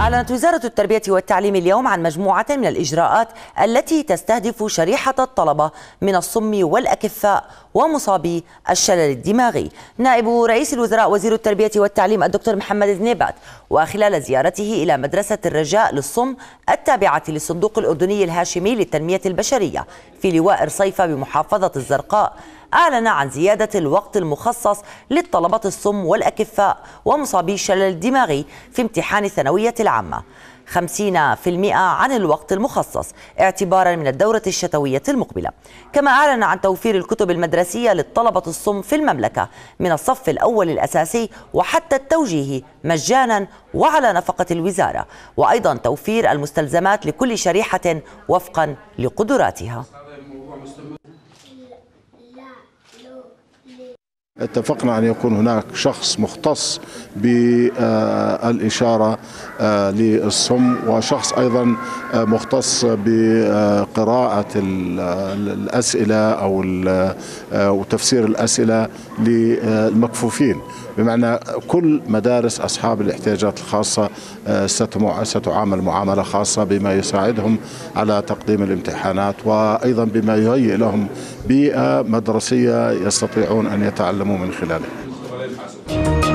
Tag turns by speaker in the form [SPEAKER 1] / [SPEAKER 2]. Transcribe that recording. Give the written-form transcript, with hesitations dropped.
[SPEAKER 1] أعلنت وزارة التربية والتعليم اليوم عن مجموعة من الإجراءات التي تستهدف شريحة الطلبة من الصم والأكفاء ومصابي الشلل الدماغي. نائب رئيس الوزراء وزير التربية والتعليم الدكتور محمد ذنيبات، وخلال زيارته إلى مدرسة الرجاء للصم التابعة للصندوق الأردني الهاشمي للتنمية البشرية في لواء رصيفة بمحافظة الزرقاء، أعلن عن زيادة الوقت المخصص للطلبة الصم والأكفاء ومصابي الشلل الدماغي في امتحان الثانوية العامة، 50% عن الوقت المخصص اعتبارا من الدورة الشتوية المقبلة. كما أعلن عن توفير الكتب المدرسية للطلبة الصم في المملكة من الصف الأول الأساسي وحتى التوجيهي مجانا وعلى نفقة الوزارة، وأيضا توفير المستلزمات لكل شريحة وفقا لقدراتها.
[SPEAKER 2] اتفقنا أن يكون هناك شخص مختص بالإشارة للصم، وشخص أيضا مختص بقراءة الأسئلة أو تفسير الأسئلة للمكفوفين، بمعنى كل مدارس أصحاب الاحتياجات الخاصة ستعامل معاملة خاصة بما يساعدهم على تقديم الامتحانات، وأيضا بما يهيئ لهم بيئة مدرسية يستطيعون أن يتعلموا من خلالها.